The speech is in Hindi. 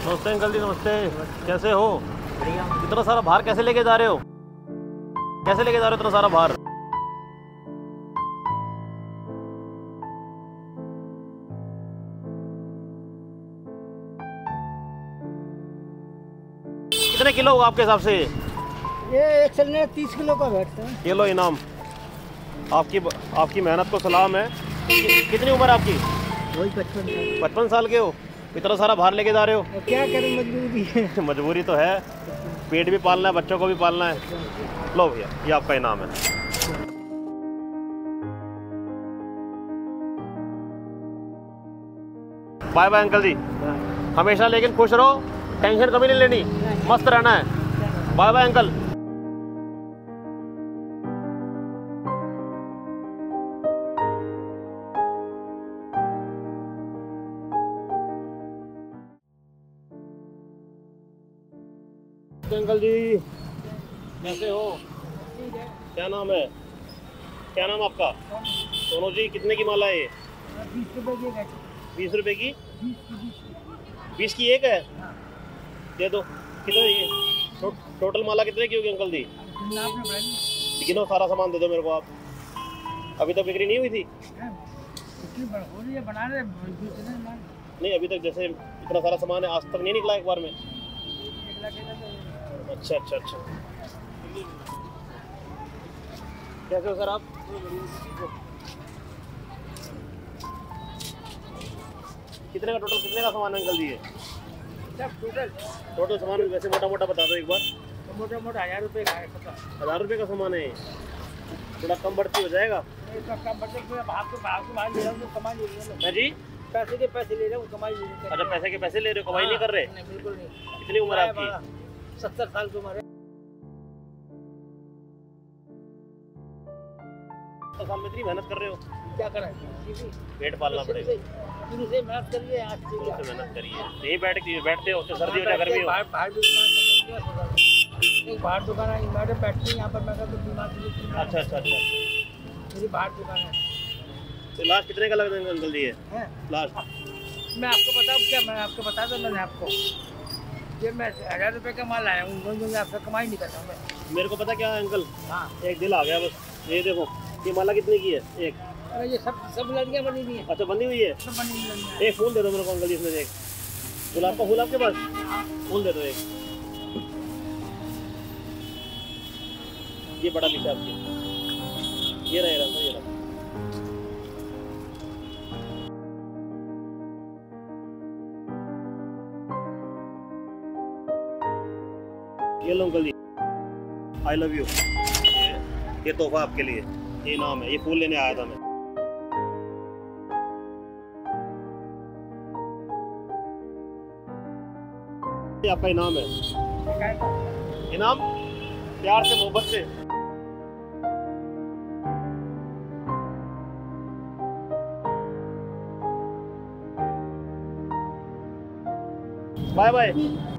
नमस्ते अंकल जी, नमस्ते। कैसे हो? बढ़िया। इतना सारा भार कैसे लेके जा रहे हो? कैसे लेके जा रहे हो इतना सारा भार? कितने किलो होगा आपके हिसाब से? ये एक चलने 30 किलो का बैठता है। ये लो इनाम। आपकी मेहनत को सलाम है। कितनी उम्र है आपकी? वही 55 साल। 55 साल के हो? इतना सारा भार लेके जा रहे हो? और क्या करें, मजबूरी है। मजबूरी तो है, पेट भी पालना है, बच्चों को भी पालना है। लो भैया, ये आपका इनाम है। Bye bye uncle ji. हमेशा लेकिन खुश रहो, टेंशन कभी नहीं लेनी, मस्त रहना है। Bye bye uncle. Uncle ji, कैसे हो? क्या नाम है? क्या नाम आपका? सोनू जी, कितने की माला है ये? 20 रुपए की। 20 रुपए की? 20 की एक है? दे दो। कितने ये टोटल माला कितने की होगी अंकल जी? गिनो, सारा सामान दे दो मेरे को आप। अभी तक बिक्री नहीं हुई थी? बना रहे नहीं, अभी तक जैसे इतना सारा सामान है, आज तक नहीं निकला एक बार में? अच्छा अच्छा अच्छा। कैसे हो सर आप? कितने का टोटल, कितने का सामान है अंकल जी ये? टोटल सामान वैसे मोटा मोटा बता दो एक बार। मोटा 1000 रुपये का है। 1000 रुपये का सामान है? थोड़ा कम बढ़ती हो जाएगा? है जी? पैसे के पैसे ले रहे हूँ, कमाई नहीं कर रहे। अच्छा, पैसे के पैसे ले रहे हो, कमाई नहीं कर रहे? नहीं, बिल्कुल नहीं। कितनी उम्र है आपकी? 70 साल की उम्र है। 70 साल में इतनी मेहनत कर रहे हो? क्या करें, पेट पालना पड़ेगा। शुरू से मेहनत करिए, आज से मेहनत करिए। यही बैठते हो, उससे सर्दी हो या गर्मी हो? बाहर दुकान है, मैडम बैठती है यहाँ पर। मैं तो बीमार थी। अच्छा अच्छा अच्छा। मेरी बाहर दुकान है। तो लास्ट कितने का लग देंगे अंकल जी ये? लास्ट मैं आपको बताऊँ क्या? मैं आपको बता दूँ, मैंने आपको ये मैं 1000 रुपये का माल लाया हूँ, मैं आपसे कमाई नहीं करता हूँ। मेरे को पता क्या है अंकल? हाँ, एक दिल आ गया बस। ये देखो, ये माला कितने की है? एक? अरे ये सब लड़कियाँ बनी हुई है। अच्छा, बंधी हुई है? सब बनी हुई लड़कियाँ। एक फूल दे दो मेरे को अंकल जी, इसमें एक गुलाब का फूल आपके पास? फूल दे दो एक। ये बड़ा पीछे आपकी, ये रहा अंकल, ये रहा। ये लो uncle ji, I love you. ये तोहफा आपके लिए, ये इनाम है। ये फूल लेने आया था मैं। ये आपका इनाम है। इनाम प्यार से, मोहब्बत से। Bye bye.